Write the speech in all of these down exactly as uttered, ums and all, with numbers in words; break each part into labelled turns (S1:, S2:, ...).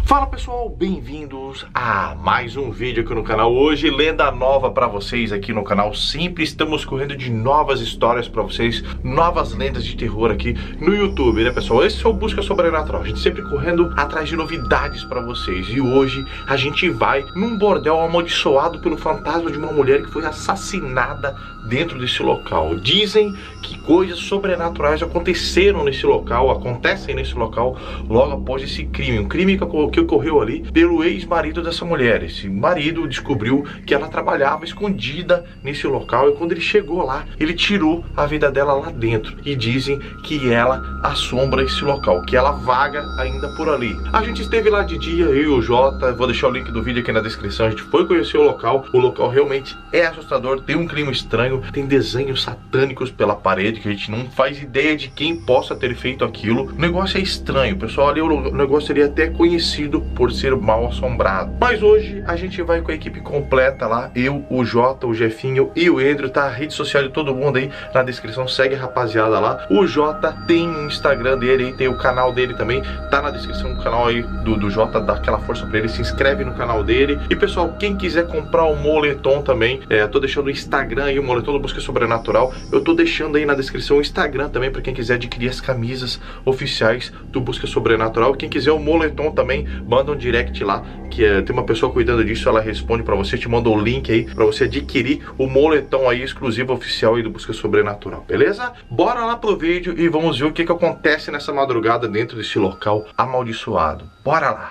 S1: Fala pessoal, bem-vindos a mais um vídeo aqui no canal. Hoje, lenda nova pra vocês aqui no canal. Sempre estamos correndo de novas histórias pra vocês, novas lendas de terror aqui no YouTube, né pessoal? Esse é o Busca Sobrenatural, a gente sempre correndo atrás de novidades pra vocês. E hoje a gente vai num bordel amaldiçoado pelo fantasma de uma mulher que foi assassinada dentro desse local. Dizem que coisas sobrenaturais aconteceram nesse local, acontecem nesse local logo após esse crime. Um crime que ocorreu ali pelo ex-marido dessa mulher. Esse marido descobriu que ela trabalhava escondida nesse local e quando ele chegou lá, ele tirou a vida dela lá dentro. E dizem que ela assombra esse local, que ela vaga ainda por ali. A gente esteve lá de dia, eu e o Jota, vou deixar o link do vídeo aqui na descrição. A gente foi conhecer o local. O local realmente é assustador, tem um clima estranho, tem desenhos satânicos pela parede que a gente não faz ideia de quem possa ter feito aquilo. O negócio é estranho, pessoal. Ali o negócio seria até conhecido por ser mal assombrado. Mas hoje a gente vai com a equipe completa lá. Eu, o Jota, o Jefinho e o Andrew. Tá a rede social de todo mundo aí na descrição. Segue a rapaziada lá. O Jota tem um Instagram dele aí, tem o canal dele também. Tá na descrição do canal aí do, do Jota. Dá aquela força pra ele. Se inscreve no canal dele. E pessoal, quem quiser comprar o moletom também, é, tô deixando o Instagram aí, o moletom do Busca Sobrenatural. Eu tô deixando aí na descrição o Instagram também pra quem quiser adquirir as camisas oficiais do Busca Sobrenatural. Quem quiser o moletom também, manda um direct lá, que é, tem uma pessoa cuidando disso, ela responde pra você, te manda o link aí pra você adquirir o moletom aí exclusivo oficial aí do Busca Sobrenatural, beleza? Bora lá pro vídeo e vamos ver o que que acontece nessa madrugada dentro desse local amaldiçoado. Bora lá!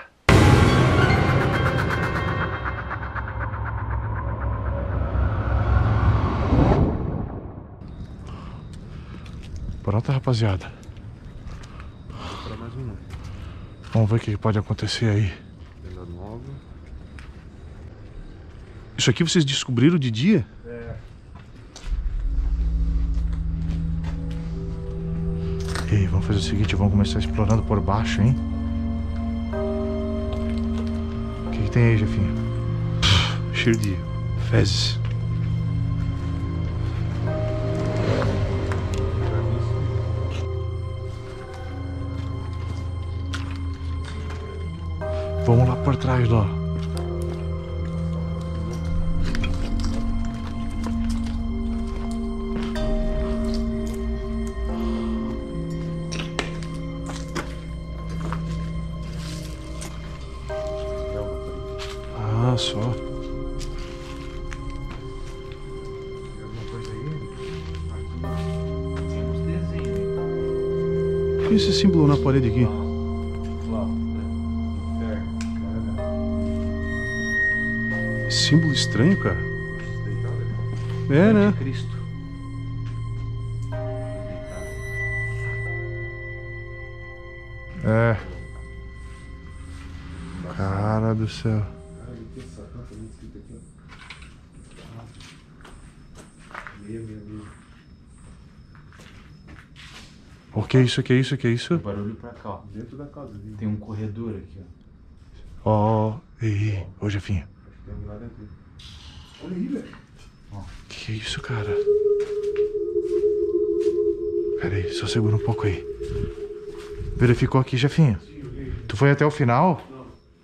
S1: Pronto, rapaziada. Vamos ver o que pode acontecer aí. Isso aqui vocês descobriram de dia? É. Ei, vamos fazer o seguinte, vamos começar explorando por baixo, hein? O que, que tem aí, Jefinho? Cheiro de fezes. Vamos lá por trás, ó. Ah, só. Tem alguma coisa aí? Aqui tem uns desenhos. O que é esse símbolo na parede aqui? Símbolo estranho, cara. É, né? Cristo. É. Cara do céu. O que é isso? O que é isso? O que é isso?
S2: Barulho pra cá, ó. Dentro da casa. Tem um corredor aqui, ó.
S1: Ó, oh, ei, ô Jefinho.
S2: Olha aí, velho.
S1: Que é isso, cara? Pera aí, só segura um pouco aí. Verificou aqui, Jefinho? Tu foi até o final? Não.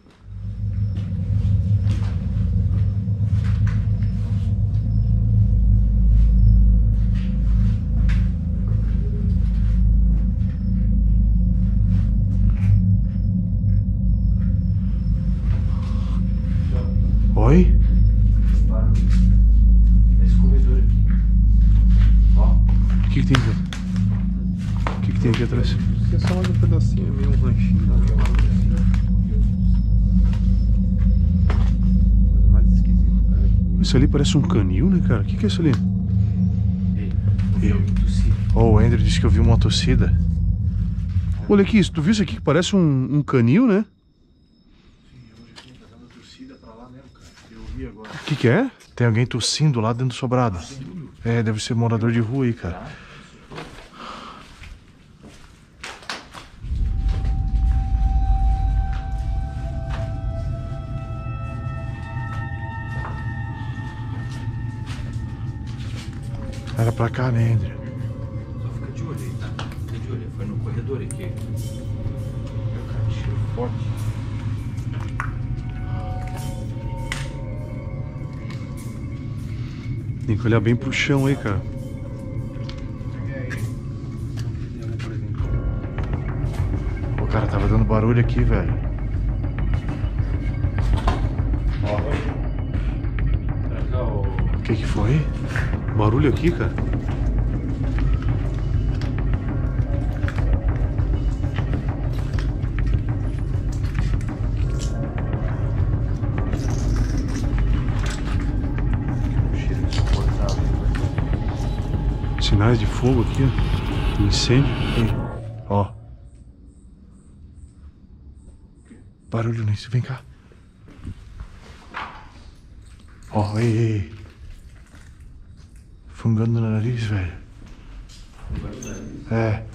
S1: Oi?
S2: Esse corredor aqui. Ó.
S1: O que, que tem aqui? O que, que tem aqui atrás?
S3: É só mais um pedacinho, meio um ranchinho. Coisa mais esquisita, cara.
S1: Isso ali parece um canil, né, cara? O que, que é isso ali?
S2: Ei, eu vi tossir.
S1: Oh, o Andrew disse que eu vi uma tossida. Olha aqui, tu viu isso aqui que parece um, um canil, né? O que que é? Tem alguém tossindo lá dentro do sobrado. É, deve ser morador de rua aí, cara. Era pra cá, né, André?
S2: Só fica de olho aí, tá? Fica de olho. Foi no corredor aqui. Meu cara, cheiro forte.
S3: Tem que olhar bem pro chão aí, cara.
S1: Pô, cara, tava dando barulho aqui, velho. Ó. O que que foi?
S3: Barulho aqui, cara. Sinais de fogo aqui, ó. Incêndio.
S1: Ei, ó. Barulho nisso, vem cá. Ó, ei, ei. Fungando no nariz, velho. Fungando no nariz? É.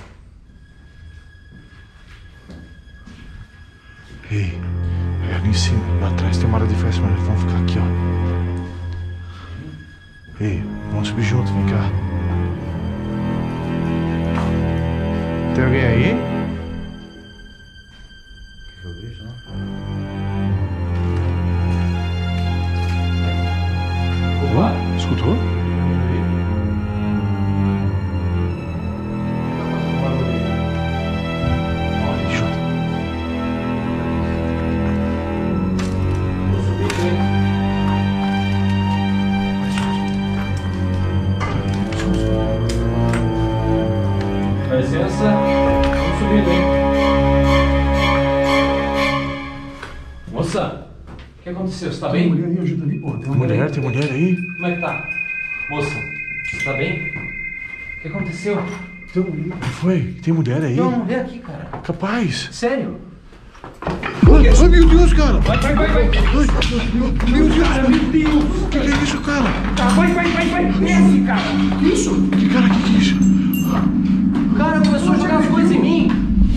S1: Ei, é ali em cima, lá atrás tem uma área de festa, mas eles vão ficar aqui, ó. Ei, vamos subir junto, vem cá. Tem alguém aí?
S2: O que eu vejo, não?
S3: Opa, escutou?
S2: Dá licença, vamos subindo, hein? Moça, o que aconteceu? Você tá bem?
S3: Tem mulher aí, ajuda ali, pô. Tem
S1: Tem mulher, tem mulher aí?
S2: Como é que tá? Moça, você tá bem? O que aconteceu?
S3: Tem mulher.
S1: O que foi? Tem mulher aí?
S2: Tem uma mulher aqui, cara.
S1: Capaz.
S2: Sério?
S3: Ai, ai, meu Deus, cara.
S2: Vai, vai, vai, vai.
S3: Ai, meu Deus, cara, meu Deus. O que, que é isso, cara?
S2: Tá, vai, vai, vai, vai. Desce, cara.
S3: Isso?
S1: Que cara, que que é isso?
S2: O cara começou a jogar as coisas em mim.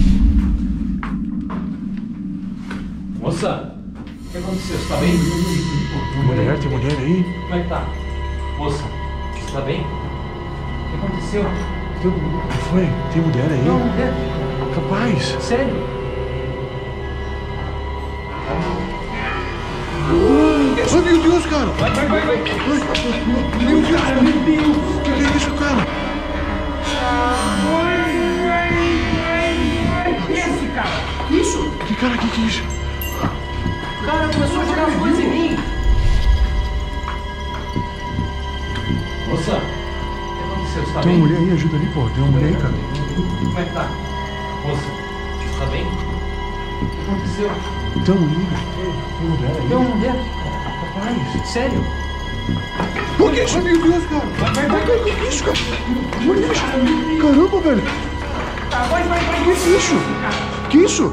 S2: Moça, o que aconteceu? Você tá bem?
S1: Tem mulher, tem mulher aí?
S2: Como é que tá? Moça, você tá bem? O que aconteceu?
S1: O que foi? Tem mulher aí?
S2: Tem uma mulher aqui, cara.
S1: Capaz.
S2: Sério?
S3: Ai, meu Deus, cara.
S2: Vai, vai, vai, vai.
S3: Ai, meu Deus, cara, meu Deus. O que, que é isso, cara?
S2: Desce, cara.
S3: Isso?
S1: Que cara, que que é isso?
S2: O cara começou a jogar as coisas em mim. Moça, o que aconteceu? Você tá
S3: Tem
S2: bem?
S3: uma mulher aí, ajuda ali, pô. Tem uma mulher aí, cara.
S2: Como é que tá? Moça, você tá bem? O que aconteceu?
S3: Tem uma mulher.
S1: Tem mulher aí?
S2: Tem uma mulher aqui, cara.
S1: Capaz.
S2: Sério?
S3: O que é isso? Ai, meu Deus, cara.
S2: Vai, vai, vai.
S3: O que é isso, cara? Olha isso. Caramba, velho.
S2: Tá, vai, vai, vai.
S3: Que é isso? Que isso?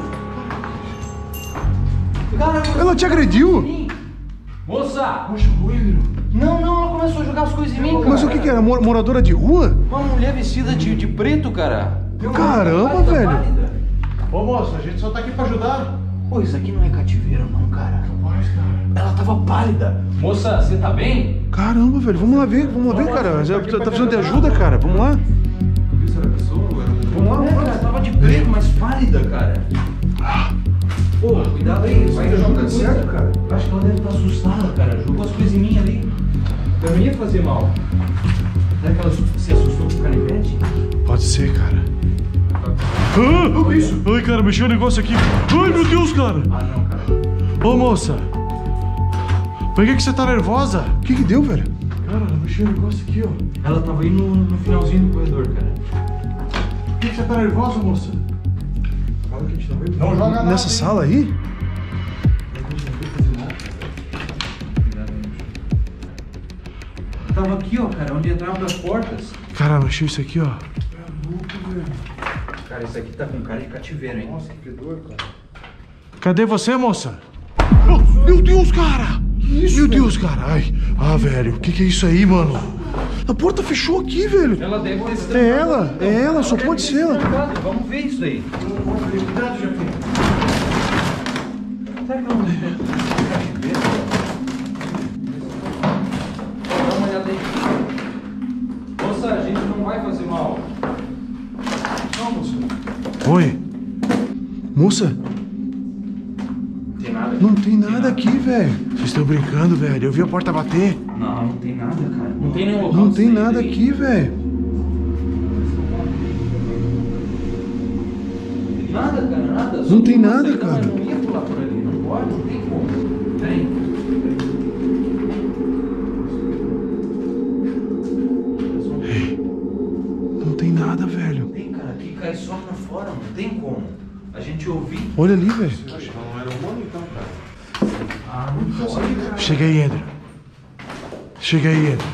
S2: O cara começou
S3: Ela te agrediu?
S2: em mim. Moça! Poxa, Não, não, ela começou a jogar as coisas em mim, cara.
S3: Mas o que que era? Mor- Moradora de rua?
S2: Uma mulher vestida de, de preto, cara.
S3: Caramba,
S2: Pálida,
S3: velho.
S2: pálida.
S1: Ô moço, a gente só tá aqui pra ajudar.
S2: Pô, isso aqui não é cativeiro, não, cara.
S1: Capaz, cara.
S2: Ela tava pálida. Moça, você tá bem?
S3: Caramba, velho. Vamos lá ver, vamos lá ver, cara. Já tá, tá precisando de ajuda, cara. Vamos lá.
S2: Vamos lá, é, cara, tava de preto, mas pálida, cara. Pô, cuidado aí, vai jogar coisa.
S3: certo, cara.
S2: Acho que ela deve estar assustada, cara. Jogou as coisas em mim ali. Eu não ia fazer mal. Será que ela se assustou com o canivete?
S1: Pode ser, cara.
S3: Ah, isso. Ai, cara, mexeu um negócio aqui. Ai, meu Deus, cara.
S2: Ah, não, cara.
S1: Ô moça. Por que que você tá nervosa?
S3: O que que deu, velho?
S1: Cara, mexeu um negócio aqui, ó.
S2: Ela tava aí no, no finalzinho do corredor, cara.
S1: Por que que você tá nervosa, moça? Não joga nada.
S3: Nessa
S1: hein?
S3: sala aí?
S2: Tava aqui, ó, cara, onde entrava das portas.
S1: Cara, mexeu isso aqui, ó.
S2: Cara, isso aqui tá com cara de cativeiro, hein?
S3: Nossa, que dor, cara.
S1: Cadê você, moça?
S3: Oh, meu Deus, cara. Que isso,
S1: Meu
S3: velho?
S1: Deus, cara. Ai. Ah, velho. O que que é isso aí, mano?
S3: A porta fechou aqui, velho.
S2: Ela deve ter se
S3: É ela, é ela, só pode ser ela.
S2: trancado. Vamos ver isso aí.
S1: Cuidado, Jefinho.
S2: Será que ela não tem cativeiro? Dá uma olhada aí. Moça, a gente não vai fazer mal. Não, moça.
S1: Oi.
S3: Moça,
S2: Não tem nada aqui.
S3: não tem nada aqui, velho.
S1: Vocês estão brincando, velho. Eu vi a porta bater.
S2: Não, Não, não tem nada, cara. Não tem nenhum local.
S4: Não
S2: de
S4: tem
S2: saída
S4: nada
S2: aí.
S4: aqui, velho.
S2: Nada, cara, nada. Só
S4: Não tem
S2: uma
S4: nada,
S2: saída,
S4: cara.
S2: Mas não ia pular por ali, não pode, não tem como. Peraí.
S4: Não tem nada, velho.
S2: Não tem, cara, aqui cai só pra fora, não tem como. A gente ouvir.
S4: Olha ali, velho.
S1: Não era humano então, cara.
S2: Ah, não pode, cara.
S3: Chega aí, Andrew. Chega aí, Andrew.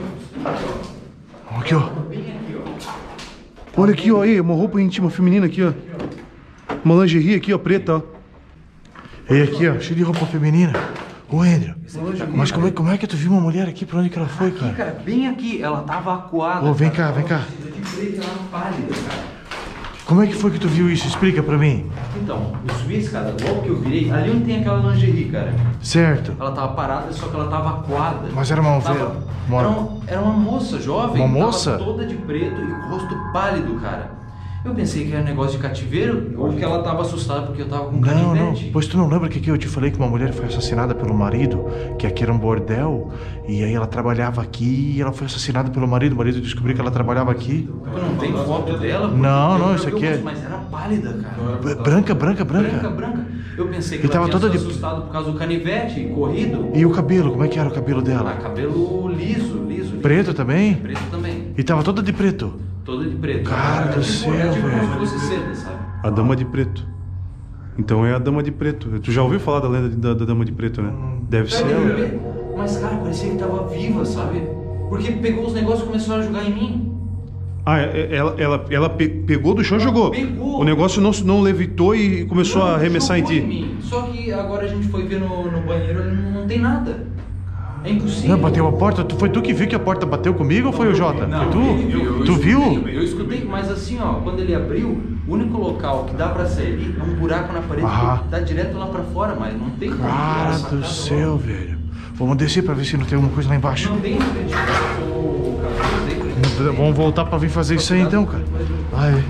S3: Aqui, ó.
S2: Bem aqui, ó.
S4: Olha aqui, ó. Aí, uma roupa íntima feminina aqui, ó. Uma lingerie aqui, ó, preta, ó.
S3: E aqui, ó, cheio de roupa feminina. Ô, Andrew, mas como é, como é que tu viu uma mulher aqui? Pra onde que ela foi,
S2: Aqui,
S3: cara?
S2: cara, bem aqui. Ela tava acuada.
S3: Ô, vem
S2: cara.
S3: cá, vem cá.
S2: De preto, ela pálida, cara.
S3: Como é que foi que tu viu isso? Explica pra mim.
S2: Então, eu subi a escada, logo que eu virei, ali onde tem aquela lingerie, cara.
S3: Certo.
S2: Ela tava parada, só que ela tava acuada.
S3: Mas era uma
S2: Tava-
S3: ovelha? Uma-
S2: Era, uma, era uma moça jovem.
S3: Uma moça?
S2: Tava toda de preto e rosto pálido, cara. Eu pensei que era negócio de cativeiro ou que ela tava assustada porque eu tava com um
S3: Não, não.
S2: canivete.
S3: Pois tu não lembra que aqui eu te falei que uma mulher foi assassinada pelo marido? Que aqui era um bordel? E aí ela trabalhava aqui e ela foi assassinada pelo marido. O marido descobriu que ela trabalhava aqui.
S2: Eu não tenho foto dela. porque
S3: Não,
S2: eu
S3: não,
S2: vi
S3: isso
S2: o
S3: aqui é-
S2: rosto, Mas era pálida, cara.
S3: B- Branca, branca, branca.
S2: Branca, branca. Eu pensei que
S3: E
S2: ela
S3: tava
S2: tinha
S3: toda
S2: se
S3: de-
S2: assustado por causa do canivete corrido.
S3: E o cabelo, como é que era o cabelo
S2: Ah,
S3: dela?
S2: cabelo liso, liso.
S3: Preto
S2: liso.
S3: também?
S2: Preto também.
S3: E tava toda de preto.
S2: Toda de preto.
S3: Cara do
S2: É tipo-
S3: céu,
S2: é tipo
S3: velho.
S2: como se fosse seda, sabe?
S4: A Dama de Preto. Então é a Dama de Preto. Tu já ouviu falar da lenda da, da Dama de Preto, né? Deve ser ela.
S2: Mas, cara, parecia que tava viva, sabe? Porque pegou os negócios e começou a jogar em mim.
S4: Ah, é- é- ela, ela, ela pe- pegou do chão e jogou.
S2: Pegou.
S4: O negócio não, não levitou e começou a arremessar em
S2: Jogou
S4: ti.
S2: mim. Só que agora a gente foi ver no, no banheiro e não, não tem nada. É impossível.
S3: Não, bateu a porta. Tu, foi tu que viu que a porta bateu comigo ou foi o Jota?
S2: Não,
S3: Foi tu?
S2: ele viu, eu
S3: tu
S2: escutei,
S3: viu?
S2: Eu escutei, mas assim, ó, quando ele abriu, o único local que dá pra sair ali é um buraco na parede
S3: Ah.
S2: que dá direto lá pra fora, mas não tem como.
S3: Cara
S2: essa
S3: do
S2: casa
S3: céu, velho. Vamos descer pra ver se não tem alguma coisa lá embaixo.
S2: Não tem, gente. O cabelo dele.
S3: Vamos voltar pra vir fazer isso aí então, cara. Ai.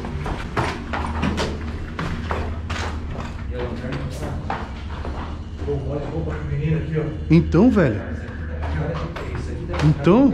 S3: Olha a roupa feminina aqui, ó.
S4: Então, velho. Então.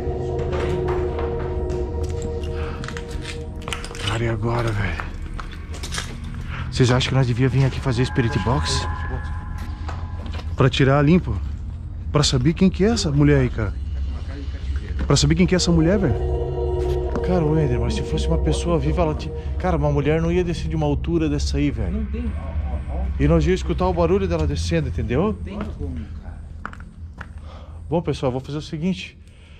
S3: Cara, e agora, velho? Vocês acham que nós devíamos vir aqui fazer Spirit Box?
S4: Pra tirar limpo. Pra saber quem que é essa mulher aí, cara. Pra saber quem que é essa mulher, velho.
S3: Cara, Wender, mas se fosse uma pessoa viva, ela tinha... Cara, uma mulher não ia descer de uma altura dessa aí, velho.
S2: Não tem.
S3: E nós íamos escutar o barulho dela descendo, entendeu?
S2: Não tem como, cara.
S3: Bom, pessoal, vou fazer o seguinte.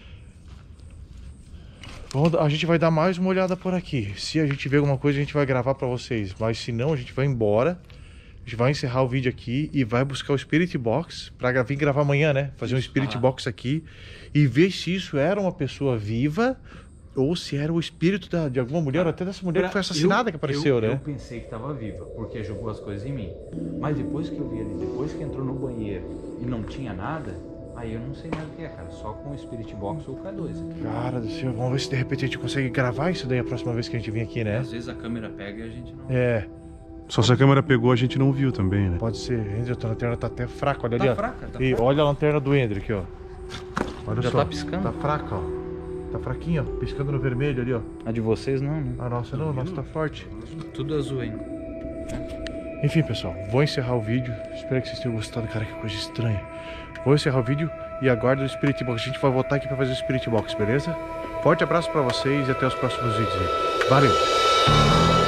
S3: Vamos, a gente vai dar mais uma olhada por aqui. Se a gente ver alguma coisa, a gente vai gravar pra vocês. Mas se não, a gente vai embora. A gente vai encerrar o vídeo aqui e vai buscar o Spirit Box pra gra- vir gravar amanhã, né? Fazer um Spirit
S2: Ah.
S3: Box aqui e ver se isso era uma pessoa viva ou se era o espírito da- de alguma mulher, ou até dessa mulher que foi assassinada que apareceu,
S2: eu,
S3: né?
S2: Eu pensei que tava viva, porque jogou as coisas em mim. Mas depois que eu vi ali, depois que entrou no banheiro e não tinha nada, aí eu não sei mais o que é, cara. Só com o Spirit Box ou o K dois.
S3: Cara do céu, vamos ver se de repente a gente consegue gravar isso daí a próxima vez que a gente vir aqui, né?
S2: Às vezes a câmera pega e a gente não...
S3: É,
S4: Só se a câmera pegou, a gente não viu também, né?
S3: pode ser. Andrew, a lanterna tá até fraca, olha
S2: Tá
S3: ali, ó.
S2: fraca, tá
S3: E
S2: fraca.
S3: olha a lanterna do Andrew aqui, ó. Olha
S2: Já
S3: só.
S2: tá piscando.
S3: Tá fraca, ó. Tá fraquinha, ó. Piscando no vermelho ali, ó.
S2: A de vocês não, né?
S3: A nossa não, a nossa tá forte.
S2: Tudo azul ainda.
S3: Enfim, pessoal, vou encerrar o vídeo. Espero que vocês tenham gostado, cara, que coisa estranha. Vou encerrar o vídeo e aguardo o Spirit Box. A gente vai voltar aqui pra fazer o Spirit Box, beleza? Forte abraço pra vocês e até os próximos vídeos aí. Valeu!